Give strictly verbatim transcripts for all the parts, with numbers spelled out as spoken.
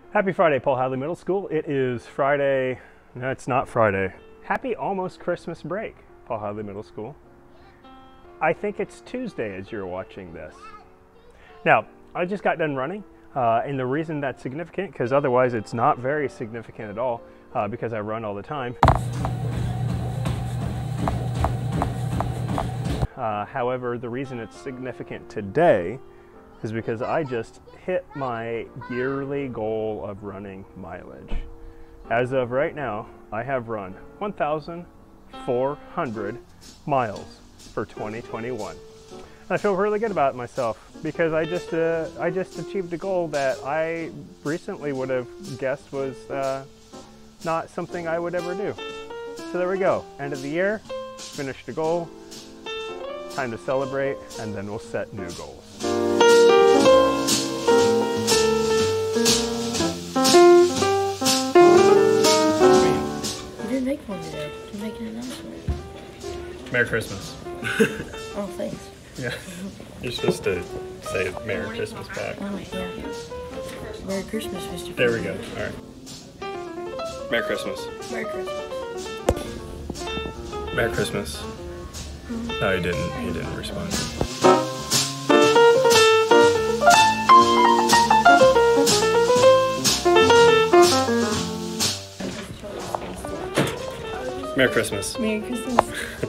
Happy Friday, Paul Hadley Middle School. It is Friday. No, it's not Friday. Happy almost Christmas break, Paul Hadley Middle School. I think it's Tuesday as you're watching this. Now, I just got done running, uh, and the reason that's significant, because otherwise it's not very significant at all, uh, because I run all the time. Uh, however, the reason it's significant today is because I just hit my yearly goal of running mileage. As of right now, I have run one thousand four hundred miles for twenty twenty-one. And I feel really good about myself because I just uh, I just achieved a goal that I recently would have guessed was uh, not something I would ever do. So there we go. End of the year, finished the goal. Time to celebrate, and then we'll set new goals. You didn't make one today. You're making an announcement. Merry Christmas. Oh, thanks. Yeah. You're supposed to say Merry Christmas back. Oh, yeah. Merry Christmas, Mister There we go. All right. Merry Christmas. Merry Christmas. Merry Christmas. No, he didn't. He didn't respond. Merry Christmas. Merry Christmas.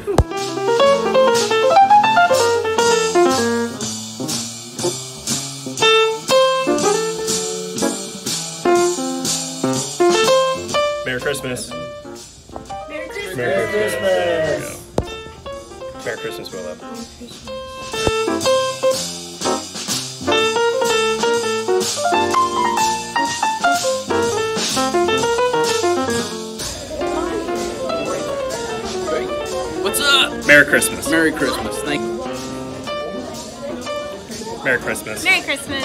Merry Christmas. Merry Christmas. Merry Christmas. There we go. Merry Christmas, Willow. Merry Christmas. What's up? Merry Christmas. Merry Christmas. Thank you. Merry Christmas. Merry Christmas.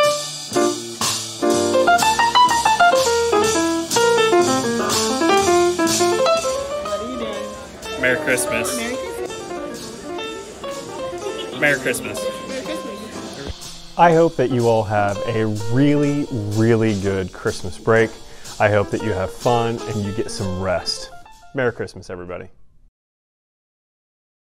Merry Christmas. Merry Christmas. I hope that you all have a really, really good Christmas break. I hope that you have fun and you get some rest. Merry Christmas, everybody.